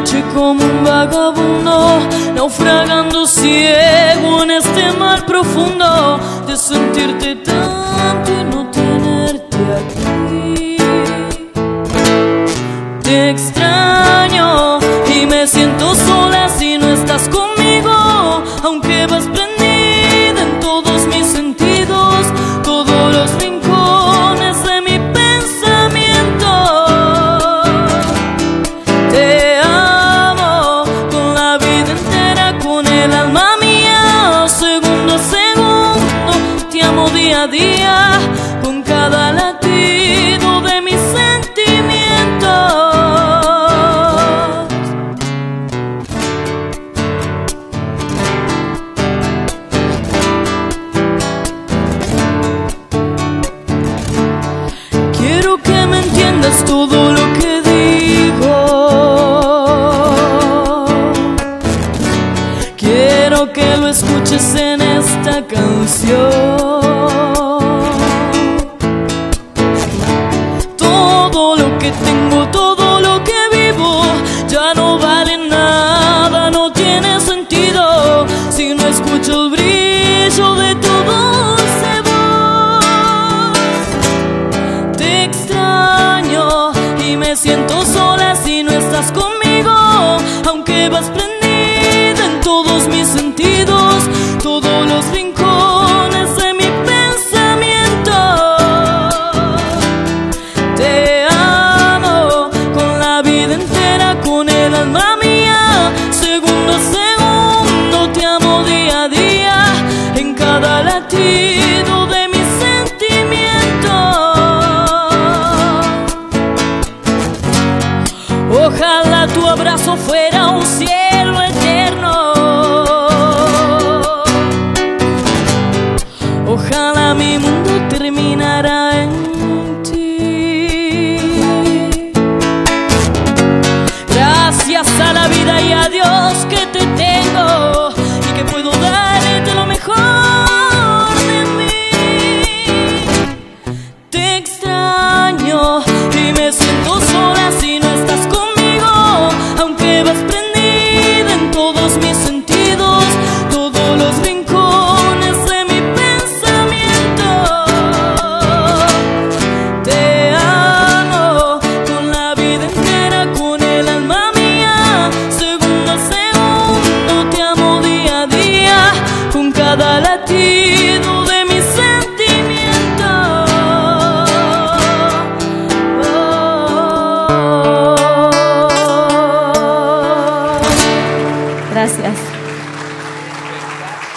noche como un vagabundo, naufragando ciego en este mar profundo, de sentirte tanto y no tenerte aquí. Te extraño y me siento sola si no estás conmigo, aunque vas prendida en todos mis sentidos, todos los rincones de mi pensamiento. Te amo con la vida entera, con el alma mía, segundo a segundo. Te amo día a día, con cada latido de mis sentimientos. Quiero que me entiendas todo lo que digo. Quiero que lo escuches en esta canción. Todo lo que tengo, todo lo que vivo, ya no vale nada, no tiene sentido si no escucho el brillo de tu dulce voz. Te extraño y me siento sola si no estás conmigo, aunque vas prendida en todos mis sentidos, todos los rincones de mi pensamiento. Te amo con la vida entera, con el alma mía, segundo a segundo. Te amo día a día, en cada latido de mis sentimientos. Ojalá tu abrazo fuera un cielo eterno. Ojalá mi mundo terminara en ti. Gracias a la vida y a Dios que te tengo.